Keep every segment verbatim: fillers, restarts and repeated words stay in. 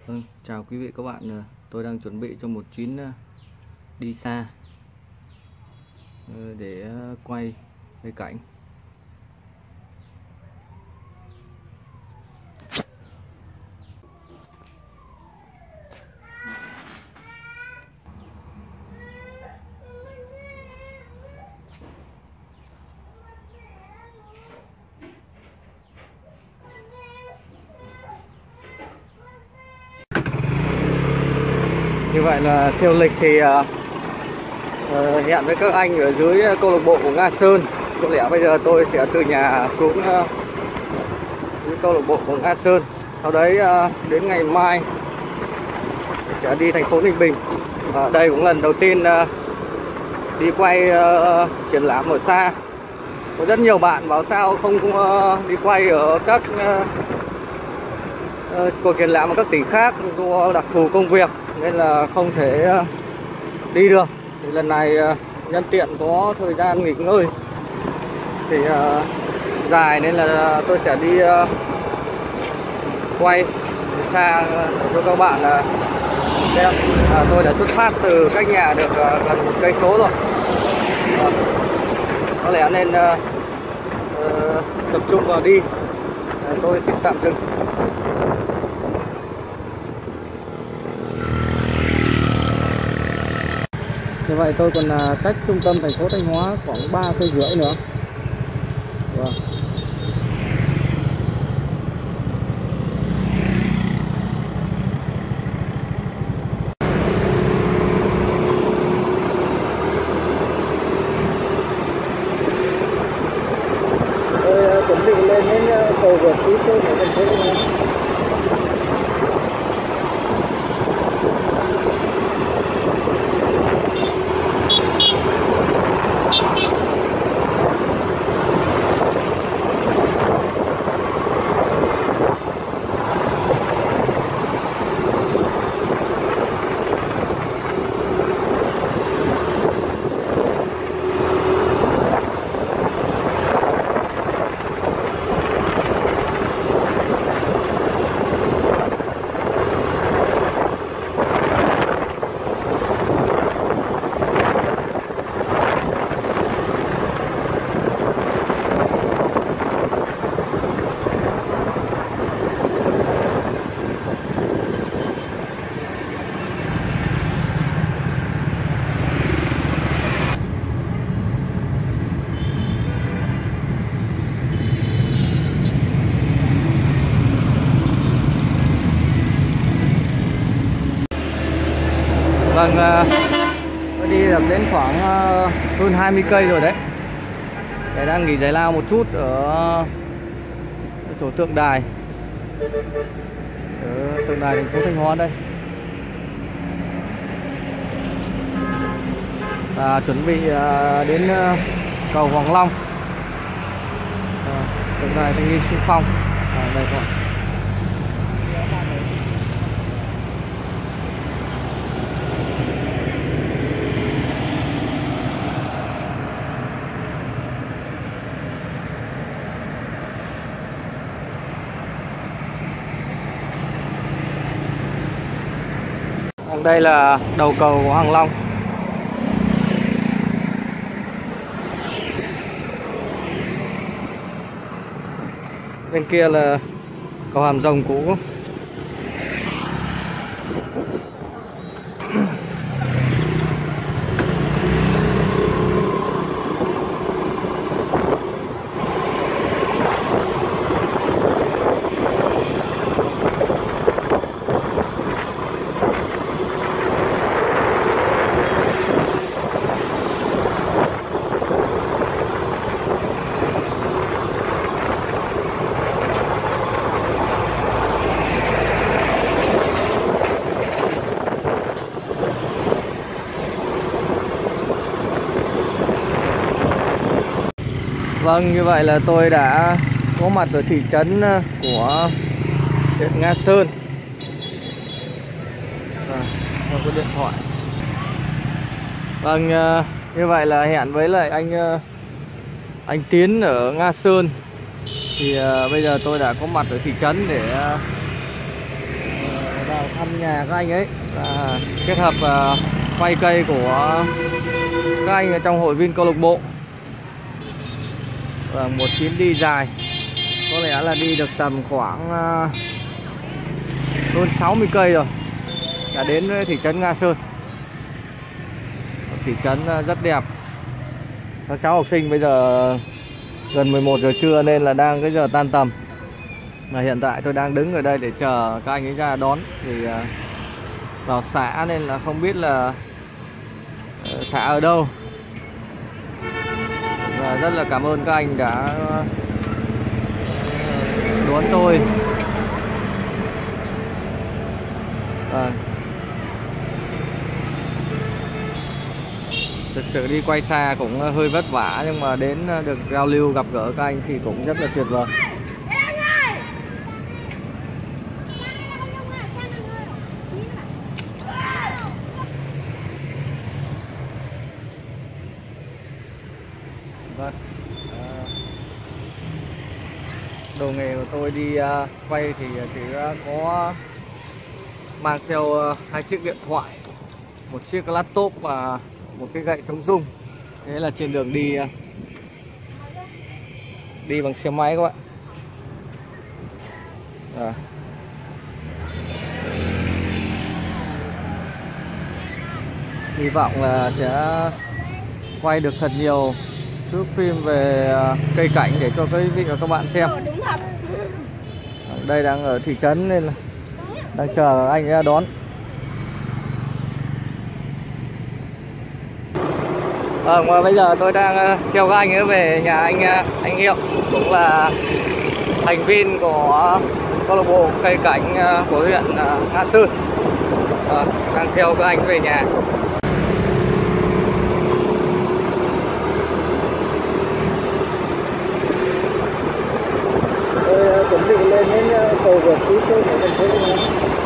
Vâng, chào quý vị các bạn. Tôi đang chuẩn bị cho một chuyến đi xa để quay cây cảnh. Như vậy là theo lịch thì uh, uh, hẹn với các anh ở dưới câu lạc bộ của Nga Sơn. Có lẽ bây giờ tôi sẽ từ nhà xuống uh, dưới câu lạc bộ của Nga Sơn. Sau đấy uh, đến ngày mai sẽ đi thành phố Ninh Bình. uh, Đây cũng lần đầu tiên uh, đi quay uh, triển lãm ở xa. Có rất nhiều bạn bảo sao không uh, đi quay ở các uh, uh, cuộc triển lãm ở các tỉnh khác do đặc thù công việc nên là không thể đi được. Thì lần này nhân tiện có thời gian nghỉ ngơi thì uh, dài nên là tôi sẽ đi uh, quay xa cho các bạn uh, xem. À, tôi đã xuất phát từ cách nhà được uh, gần một cây số rồi. À, có lẽ nên uh, uh, tập trung vào đi. À, tôi xin tạm dừng. Như vậy tôi còn cách trung tâm thành phố Thanh Hóa khoảng ba cây rưỡi nữa. Wow. Tôi chuẩn bị lên đến cầu vượt Phú Sơn ở thành phố Thanh Hóa. Vâng, tôi đi được đến khoảng hơn hai mươi cây rồi đấy. Để đang nghỉ giải lao một chút ở chỗ tượng đài, ở tượng đài thành phố Thanh Hóa đây. Và chuẩn bị đến cầu Hoàng Long, tượng đài thanh niên xung phong. À, đây các bạn. Đây là đầu cầu của Hoàng Long. Bên kia là cầu Hàm Rồng cũ. Vâng, như vậy là tôi đã có mặt ở thị trấn của huyện Nga Sơn. À, có điện thoại. Vâng, như vậy là hẹn với lại anh anh Tiến ở Nga Sơn. Thì uh, bây giờ tôi đã có mặt ở thị trấn để uh, vào thăm thăm nhà các anh ấy, và kết hợp uh, quay cây của các anh ở trong hội viên câu lạc bộ. Và một chuyến đi dài, có lẽ là đi được tầm khoảng uh, hơn sáu mươi cây rồi, đã đến thị trấn Nga Sơn. Thị trấn uh, rất đẹp. Các cháu học sinh bây giờ gần mười một giờ trưa nên là đang cái giờ tan tầm. Và hiện tại tôi đang đứng ở đây để chờ các anh ấy ra đón. Thì uh, vào xã nên là không biết là uh, xã ở đâu. Và rất là cảm ơn các anh đã uh, đón tôi. uh, Thực sự đi quay xa cũng hơi vất vả, nhưng mà đến được giao lưu gặp gỡ các anh thì cũng rất là tuyệt vời. Vâng. Đồ nghề của tôi đi quay thì chỉ có mang theo hai chiếc điện thoại, một chiếc laptop và một cái gậy chống rung. Thế là trên đường đi đi bằng xe máy các bạn. À. Hy vọng là sẽ quay được thật nhiều thước phim về cây cảnh để cho quý vị và các bạn xem. Đây đang ở thị trấn nên là đang chờ anh ra đón. Vâng, và bây giờ tôi đang theo các anh ấy về nhà anh anh Hiệu, cũng là thành viên của câu lạc bộ cây cảnh của huyện Nga Sơn. À, đang theo các anh về nhà. Tôi chuẩn bị lên đến cầu vượt Phú Sơn ở thành phố Vinh.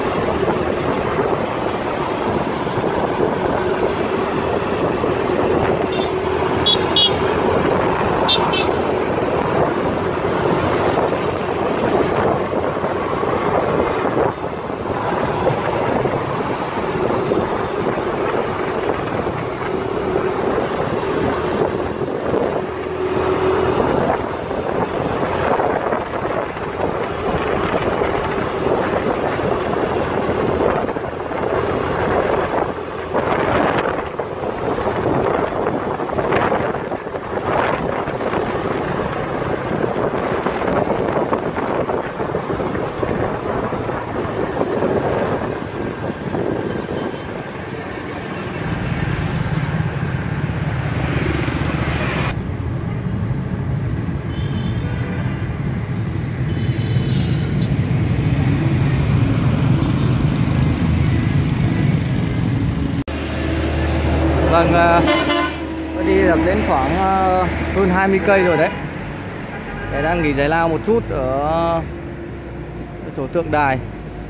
Vâng, tôi đi được đến khoảng hơn hai mươi cây rồi đấy. Để đang nghỉ giải lao một chút ở chỗ tượng đài,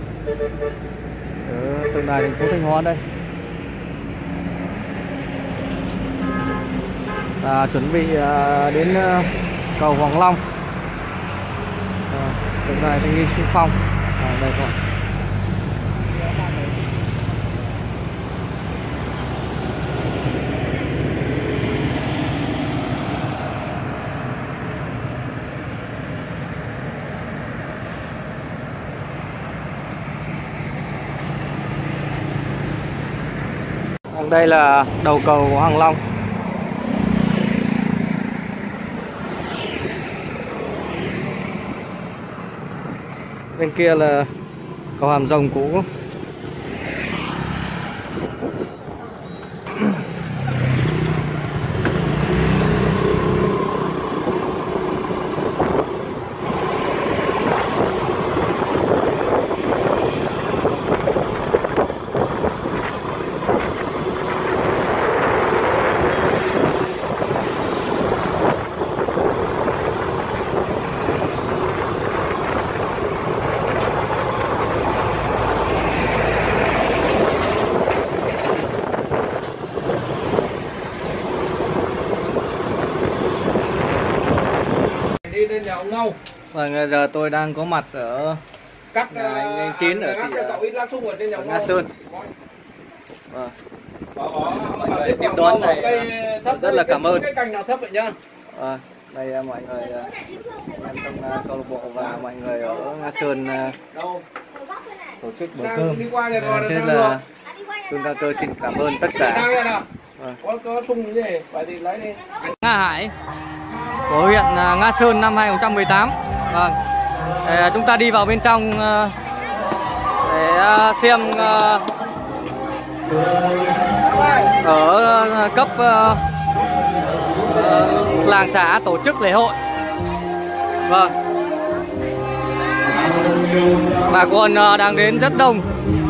ở tượng đài thành phố Thanh Hóa đây. À, chuẩn bị đến cầu Hoàng Long, à, tượng đài thanh niên xung phong. À, đây các bạn. Đây là đầu cầu của Hoàng Long. Bên kia là cầu Hàm Rồng cũ. Nhà ông Ngâu. Vâng, giờ tôi đang có mặt ở cắt nhà anh, anh Tín ở thị ở Nga Sơn. Vâng. Mọi người tiếp đón này rất là cảm ơn. Cái cành nào thấp vậy nhá. À, đây mọi người em trong câu lạc bộ và mọi người ở Nga Sơn tổ chức bữa cơm. Thế là Hương Ca Cơ xin cảm ơn tất cả. À. Có có sung gì phải thì lấy đi. Nga Hải của huyện Nga Sơn năm hai không một tám. Vâng. Để chúng ta đi vào bên trong để xem ở cấp làng xã tổ chức lễ hội. Vâng. Bà con đang đến rất đông.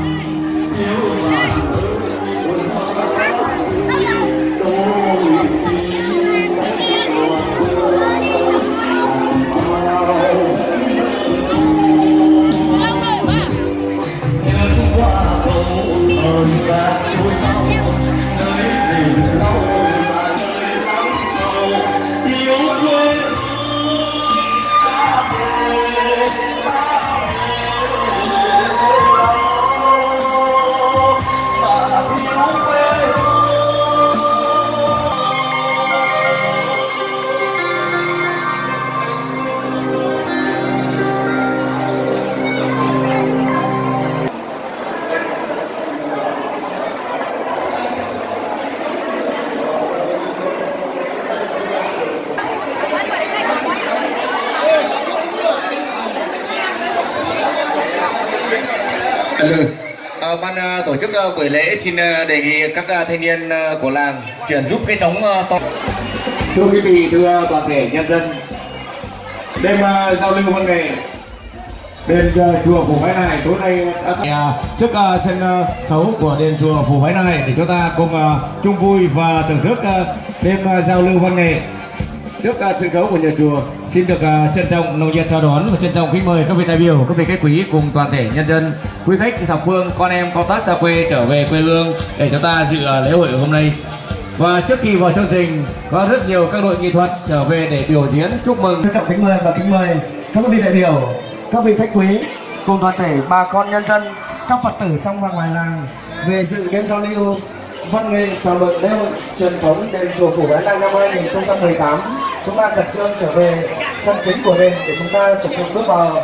Ừ. À, ban uh, tổ chức uh, buổi lễ xin uh, đề nghị các uh, thanh niên uh, của làng chuyển giúp cái trống uh, to. Thưa quý vị, thưa toàn thể nhân dân, đêm uh, giao lưu văn nghệ đền uh, chùa Phủ Bái Nại tối nay đã uh, trước uh, sân uh, khấu của đền chùa Phủ Bái Nại để chúng ta cùng uh, chung vui và thưởng thức uh, đêm uh, giao lưu văn nghệ. Trước uh, sân khấu của nhà chùa, xin được uh, trân trọng nồng nhiệt chào đón và trân trọng kính mời các vị đại biểu, các vị khách quý cùng toàn thể nhân dân, quý khách thập phương, con em công tác xa quê trở về quê hương để chúng ta dự uh, lễ hội hôm nay. Và trước khi vào chương trình, có rất nhiều các đội nghệ thuật trở về để biểu diễn chúc mừng. Trân trọng kính mời và kính mời các vị đại biểu, các vị khách quý cùng toàn thể bà con nhân dân, các Phật tử trong và ngoài làng về dự đêm giao lưu văn nghệ chào mừng lễ hội truyền thống đền chùa Phủ Bái Nại năm hai không một tám. Chúng ta khẩn trương trở về chân chính của đền để chúng ta chuẩn bị bước vào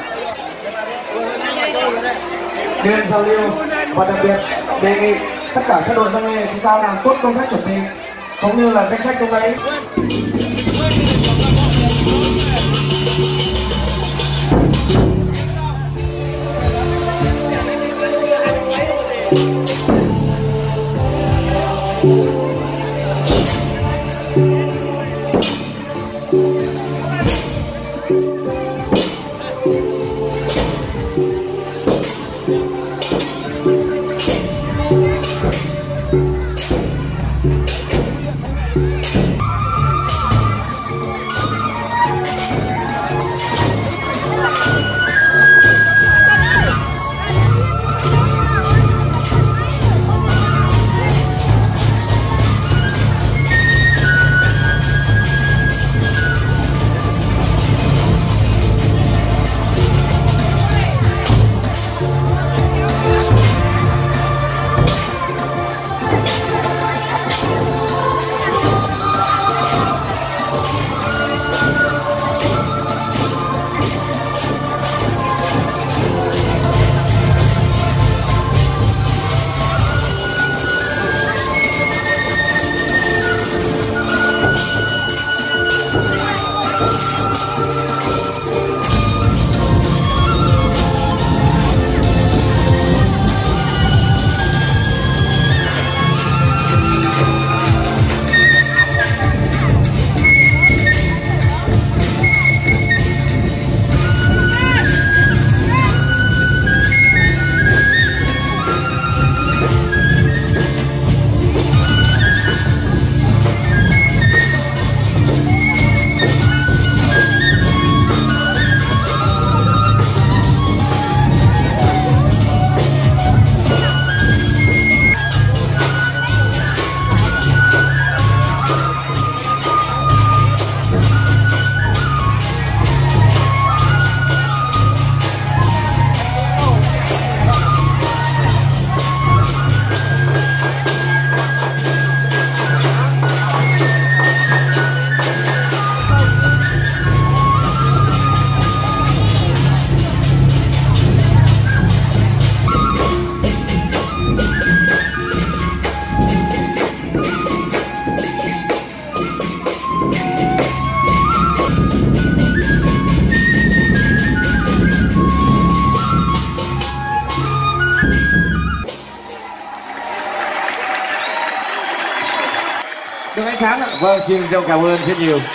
đêm giao lưu, và đặc biệt đề nghị tất cả các đội văn nghệ chúng ta làm tốt công tác chuẩn bị cũng như là danh sách hôm nay. ánh sáng ạ. Vâng, xin cảm ơn rất nhiều.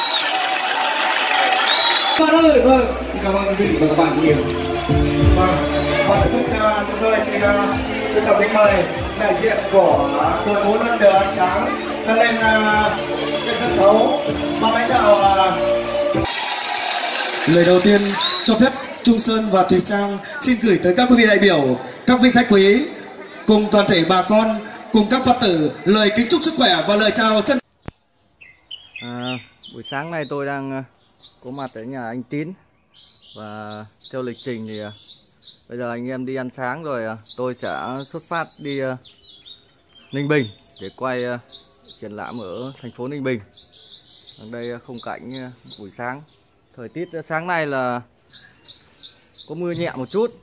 Bạn ơi, vâng, xin cảm ơn quý vị và các bạn nhiều. Vâng, và tổ chức uh, chúng tôi xin uh, trân trọng kính mời đại diện của đội ngũ dân đường ánh sáng sẽ lên uh, trên sân khấu. Ban lãnh đạo uh... lời đầu tiên cho phép Trung Sơn và Thùy Trang xin gửi tới các quý vị đại biểu, các vị khách quý cùng toàn thể bà con, cùng các Phật tử lời kính chúc sức khỏe và lời chào chân. À, buổi sáng nay tôi đang uh, có mặt ở nhà anh Tín, và theo lịch trình thì uh, bây giờ anh em đi ăn sáng rồi uh, tôi sẽ xuất phát đi uh, Ninh Bình để quay uh, triển lãm ở thành phố Ninh Bình. Ở đây uh, khung cảnh uh, buổi sáng, thời tiết uh, sáng nay là có mưa nhẹ một chút.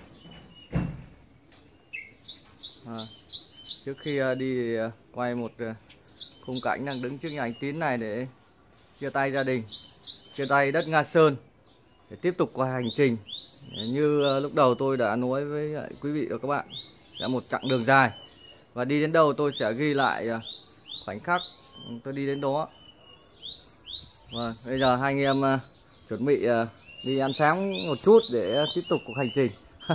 À, trước khi uh, đi uh, quay một uh, khung cảnh đang đứng trước nhà anh Tín này để chia tay gia đình, chia tay đất Nga Sơn để tiếp tục qua hành trình. Như lúc đầu tôi đã nói với quý vị và các bạn, đã một chặng đường dài và đi đến đâu tôi sẽ ghi lại khoảnh khắc tôi đi đến đó. Và bây giờ hai anh em chuẩn bị đi ăn sáng một chút để tiếp tục cuộc hành trình.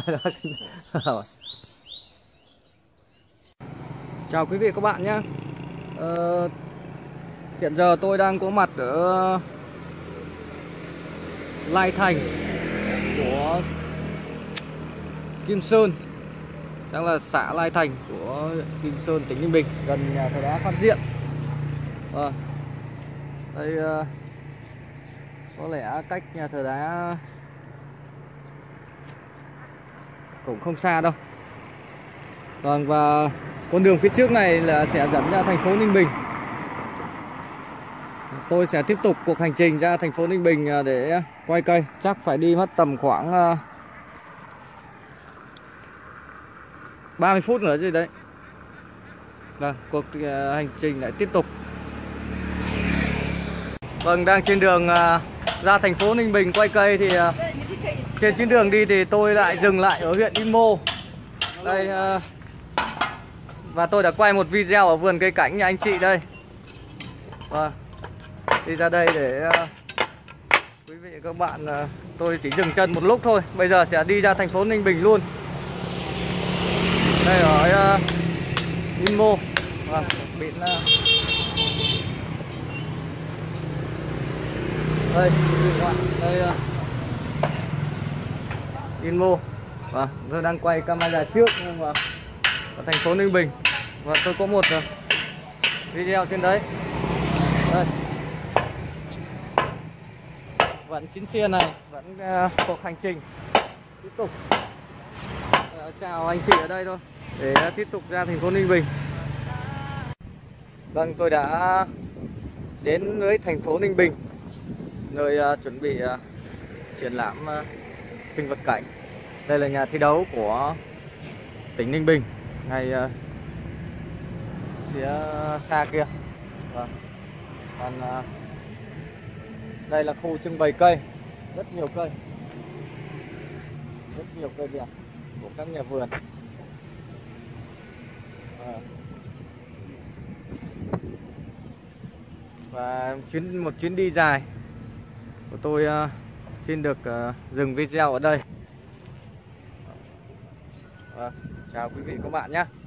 Chào quý vị và các bạn nhé. Ờ, hiện giờ tôi đang có mặt ở Lai Thành của Kim Sơn, chắc là xã Lai Thành của Kim Sơn, tỉnh Ninh Bình, gần nhà thờ đá Phát Diệm. À, đây uh, có lẽ cách nhà thờ đá cũng không xa đâu. Vâng, và con đường phía trước này là sẽ dẫn ra thành phố Ninh Bình. Tôi sẽ tiếp tục cuộc hành trình ra thành phố Ninh Bình để quay cây. Chắc phải đi mất tầm khoảng ba mươi phút nữa gì đấy. Vâng, cuộc hành trình lại tiếp tục. Vâng, đang trên đường ra thành phố Ninh Bình quay cây thì trên chuyến đường đi thì tôi lại dừng lại ở huyện Yên Mô. Đây, và tôi đã quay một video ở vườn cây cảnh nhà anh chị đây. Vâng, đi ra đây để uh, quý vị các bạn, uh, tôi chỉ dừng chân một lúc thôi. Bây giờ sẽ đi ra thành phố Ninh Bình luôn. Đây ở uh, Yên Mô. Vâng, biển uh... đây, các bạn, đây uh... Yên Mô. Vâng, tôi đang quay camera trước nhưng mà ở thành phố Ninh Bình, và tôi có một uh, video trên đấy. Đây, vẫn chuyến xe này vẫn uh, cuộc hành trình tiếp tục. Uh, chào anh chị ở đây thôi để uh, tiếp tục ra thành phố Ninh Bình. Vâng, tôi đã đến với thành phố Ninh Bình, nơi uh, chuẩn bị uh, triển lãm uh, sinh vật cảnh. Đây là nhà thi đấu của tỉnh Ninh Bình, ngay uh, phía xa kia. Vâng. Còn uh, đây là khu trưng bày cây, rất nhiều cây, rất nhiều cây đẹp của các nhà vườn. À. Và chuyến một chuyến đi dài của tôi uh, xin được uh, dừng video ở đây. À, chào quý vị và các bạn nhé.